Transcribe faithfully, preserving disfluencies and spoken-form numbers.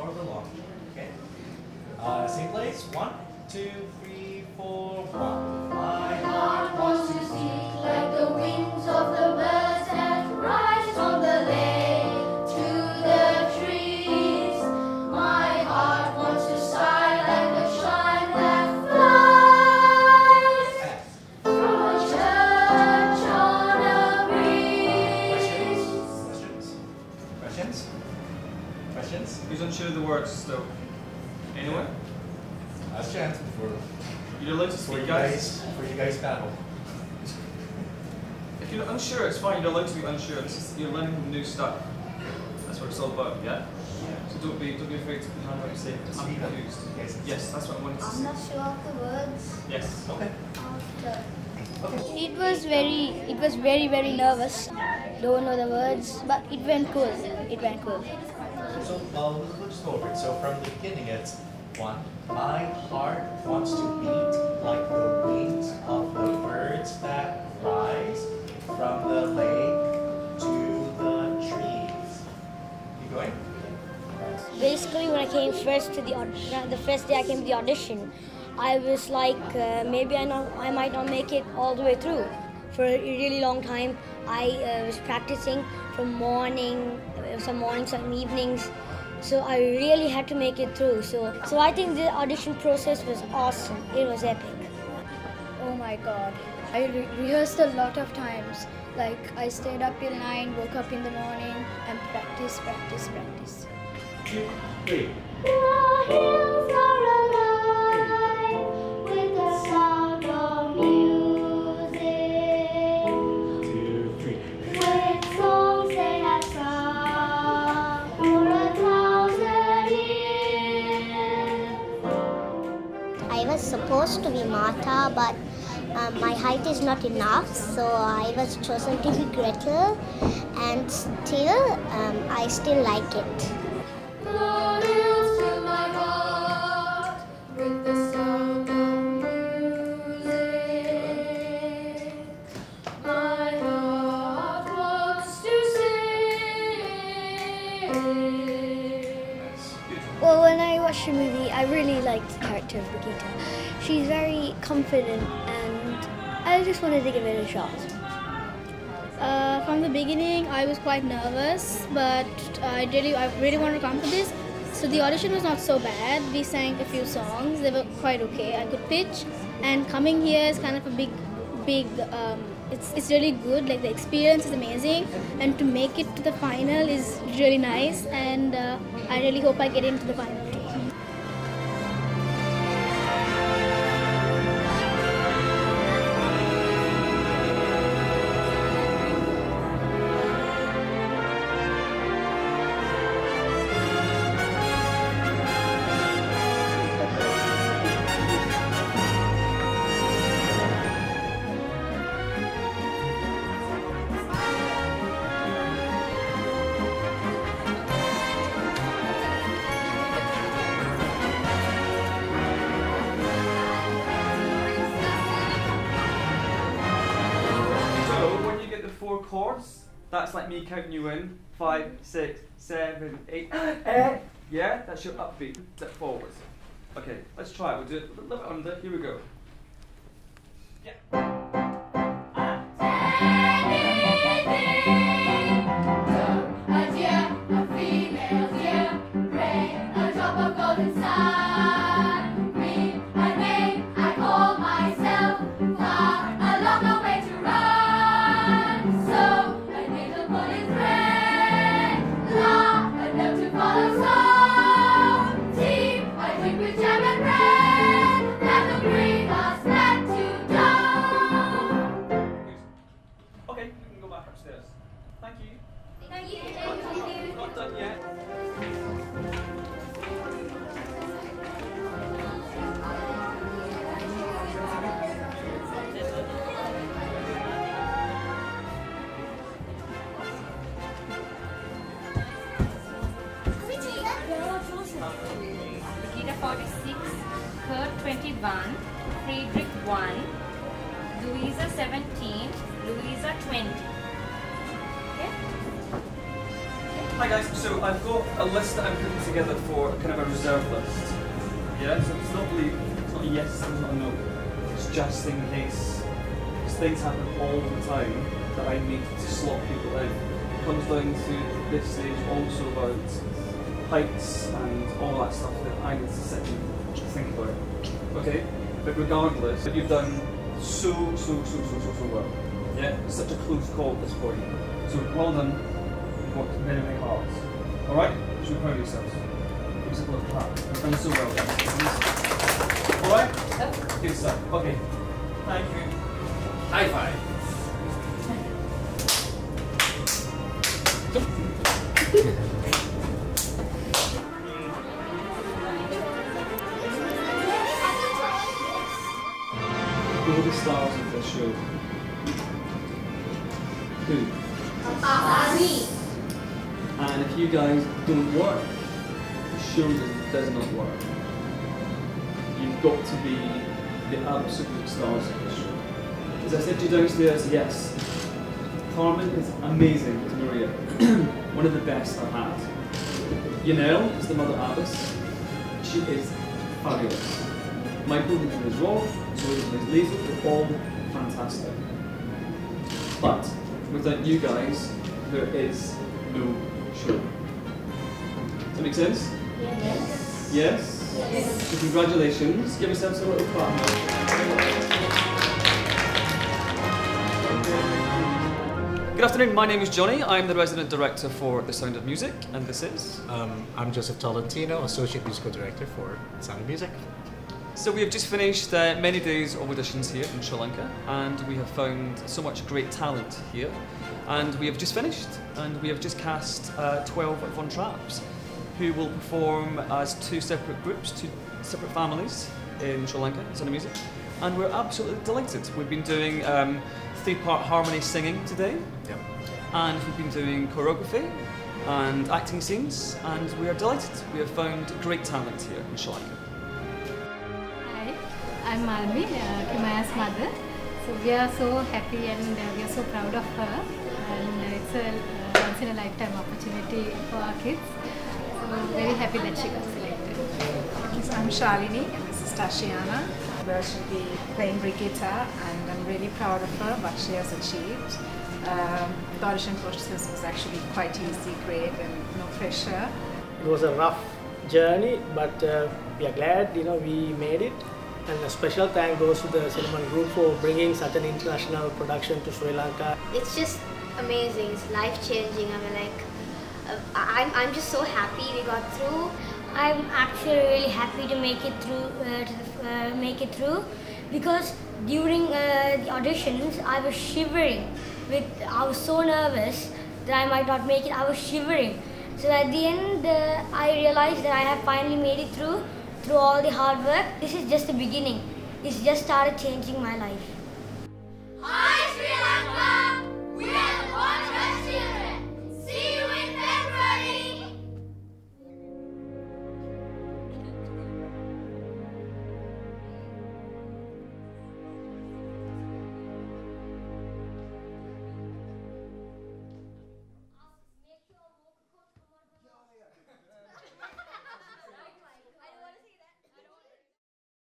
or the long. Okay. Uh, same place. One, two, three, four, one. My heart wants to speak like the wings of the birds that rise on the lake to the trees. My heart wants to sigh like the shine that flies from a church on a breeze. Questions? Questions? Questions? Who's unsure of the words still? Anyone? Last chance before, You're allowed to before you speak, guys. guys before you guys battle. If you're unsure, it's fine. You're allowed to be unsure. This is, you're learning new stuff. That's what it's all about, yeah? So don't be don't be afraid to hand what you say. I'm Speak up. confused. Yes. Yes, that's what I wanted to I'm say. not sure of the words. Yes. Okay. After. Okay. It was very, it was very, very nervous. Don't know the words, but it went cool. It went cool. So, well, we'll just go over it. So, from the beginning, it's one. My heart wants to beat like the wings of the birds that rise from the lake to the trees. Keep going. Basically, when I came first to the aud- the first day I came to the audition, I was like, uh, maybe I not, I might not make it all the way through. For a really long time, I uh, was practicing from morning, uh, some mornings, some evenings. So I really had to make it through. So, so I think the audition process was awesome. It was epic. Oh my god. I re- rehearsed a lot of times. Like I stayed up till nine, woke up in the morning and practice, practice, practice. Two, three. The hills are alive with the sound of music. Two, three. With songs they have sung for a thousand years. I was supposed to be Martha, but um, my height is not enough, so I was chosen to be Gretel, and still, um, I still like it. The hills fill my heart with the sound of music. My heart wants to sing. Well, when I watched the movie, I really liked the character of Brigitte. She's very confident, and I just wanted to give it a shot. Uh, from the beginning, I was quite nervous, but I really, I really wanted to come to this. So the audition was not so bad. We sang a few songs; they were quite okay. I could pitch, and coming here is kind of a big, big. Um, it's it's really good. Like the experience is amazing, and to make it to the final is really nice. And uh, I really hope I get into the final. Four chords, that's like me counting you in. Five, six, seven, eight. Eh. Yeah, that's your upbeat. Step forwards. Okay, let's try it. We'll do it a little bit under. Here we go. Yeah. Okay, you can go back upstairs. Thank you. Thank you. Not done yet. Nikita forty-six, Kurt twenty-one, Friedrich one, Louisa seventeen, Louisa twenty. Okay? Okay. Hi guys, so I've got a list that I'm putting together for kind of a reserve list. Yeah, so it's not really, it's not a yes, it's not a no. It's just in case, because things happen all the time that I need to slot people in. It comes down to this stage also about heights and all that stuff that I need to sit and think about. Okay? But regardless, you've done so, so, so, so, so, so well. Yeah? It's such a close call at this point. So well done. You've worked very, very hard. Alright? You should be proud of yourselves. Give yourself a little clap. You've done so well, guys. Alright? Good stuff. Okay. Thank you. High five. Who are the stars of this show? Who? Me. And if you guys don't work, the show does, does not work. You've got to be the absolute stars of this show. As I said to you downstairs, yes, Carmen is amazing to Maria. One of the best I've had. Yanel is the mother abbess. She is fabulous. Michael is Rolf, so is Liz Liesel, they're all fantastic. But without you guys, there is no show. Does that make sense? Yes. Yes? Yes. So congratulations. Give yourselves a little clap. Good afternoon, my name is Johnny. I'm the resident director for The Sound of Music, and this is... Um, I'm Joseph Tolentino, Associate Musical Director for Sound of Music. So we have just finished uh, many days of auditions here in Sri Lanka, and we have found so much great talent here. And we have just finished, and we have just cast uh, twelve Von Trapps, who will perform as two separate groups, two separate families in Sri Lanka, Sound of Music. And we're absolutely delighted. We've been doing um, three-part harmony singing today, Yep. and we've been doing choreography and acting scenes, and we are delighted. We have found great talent here in Sri Lanka. Hi, I'm Malmi, uh, Kimaya's mother. So we are so happy and uh, we are so proud of her, and uh, it's a uh, once in a lifetime opportunity for our kids. So very happy that she got selected. So I'm Shalini and this is Tashiana. Where she'll be playing Brigitte, and I'm really proud of her, what she has achieved. Um, the audition process was actually quite easy, great, and no pressure. It was a rough journey, but uh, we are glad, you know, we made it. And a special thank goes to the Cinnamon Group for bringing such an international production to Sri Lanka. It's just amazing. It's life-changing. I mean, like, uh, I'm, I'm just so happy we got through. I'm actually really happy to make it through, uh, to the, uh, make it through, because during uh, the auditions I was shivering. With I was so nervous that I might not make it. I was shivering. So at the end, uh, I realized that I have finally made it through, through all the hard work. This is just the beginning. This just started changing my life.